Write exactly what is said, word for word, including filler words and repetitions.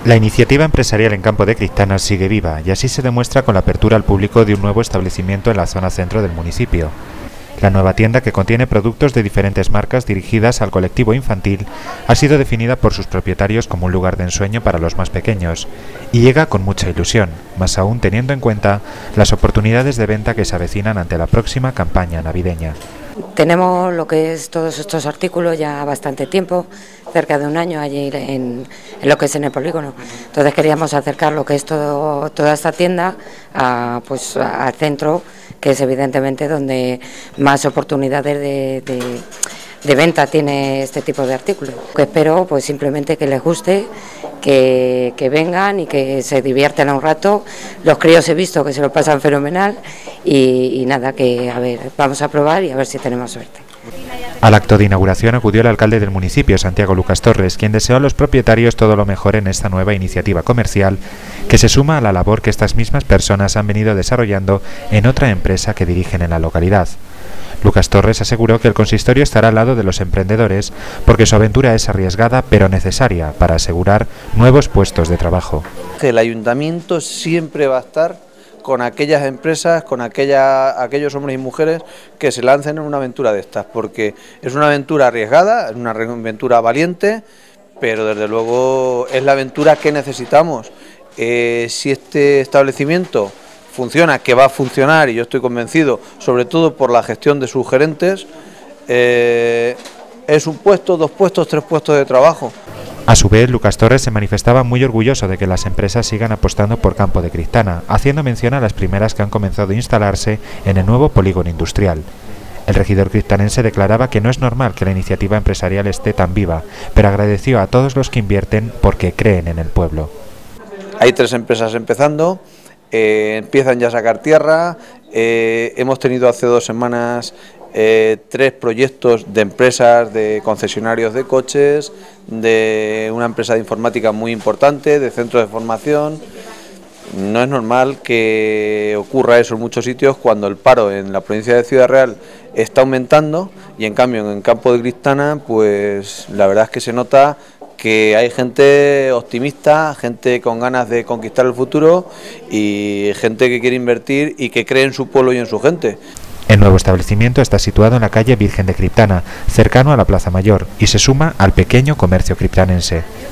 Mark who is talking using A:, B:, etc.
A: La iniciativa empresarial en Campo de Criptana sigue viva y así se demuestra con la apertura al público de un nuevo establecimiento en la zona centro del municipio. La nueva tienda, que contiene productos de diferentes marcas dirigidas al colectivo infantil, ha sido definida por sus propietarios como un lugar de ensueño para los más pequeños y llega con mucha ilusión, más aún teniendo en cuenta las oportunidades de venta que se avecinan ante la próxima campaña navideña.
B: Tenemos lo que es todos estos artículos ya bastante tiempo, cerca de un año allí en, en lo que es en el polígono. Entonces queríamos acercar lo que es todo, toda esta tienda a, pues, al centro, que es evidentemente donde más oportunidades de, de, de venta tiene este tipo de artículos. Que espero pues simplemente que les guste, que, que vengan y que se diviertan un rato. Los críos he visto que se lo pasan fenomenal y, y nada, que a ver, vamos a probar y a ver si tenemos suerte.
A: Al acto de inauguración acudió el alcalde del municipio, Santiago Lucas Torres, quien deseó a los propietarios todo lo mejor en esta nueva iniciativa comercial, que se suma a la labor que estas mismas personas han venido desarrollando en otra empresa que dirigen en la localidad. Lucas Torres aseguró que el consistorio estará al lado de los emprendedores porque su aventura es arriesgada pero necesaria para asegurar nuevos puestos de trabajo.
C: El ayuntamiento siempre va a estar con aquellas empresas, con aquella, aquellos hombres y mujeres que se lancen en una aventura de estas, porque es una aventura arriesgada, es una aventura valiente, pero desde luego es la aventura que necesitamos. Eh, si este establecimiento funciona, que va a funcionar, y yo estoy convencido, sobre todo por la gestión de sus gerentes, eh, es un puesto, dos puestos, tres puestos de trabajo.
A: A su vez, Lucas Torres se manifestaba muy orgulloso de que las empresas sigan apostando por Campo de Criptana, haciendo mención a las primeras que han comenzado a instalarse en el nuevo polígono industrial. El regidor criptanense declaraba que no es normal que la iniciativa empresarial esté tan viva, pero agradeció a todos los que invierten porque creen en el pueblo.
C: Hay tres empresas empezando, eh, empiezan ya a sacar tierra, eh, hemos tenido hace dos semanas Eh, tres proyectos de empresas, de concesionarios de coches, de una empresa de informática muy importante, de centros de formación. No es normal que ocurra eso en muchos sitios cuando el paro en la provincia de Ciudad Real está aumentando y en cambio en Campo de Criptana pues la verdad es que se nota que hay gente optimista, gente con ganas de conquistar el futuro y gente que quiere invertir y que cree en su pueblo y en su gente.
A: El nuevo establecimiento está situado en la calle Virgen de Criptana, cercano a la Plaza Mayor, y se suma al pequeño comercio criptanense.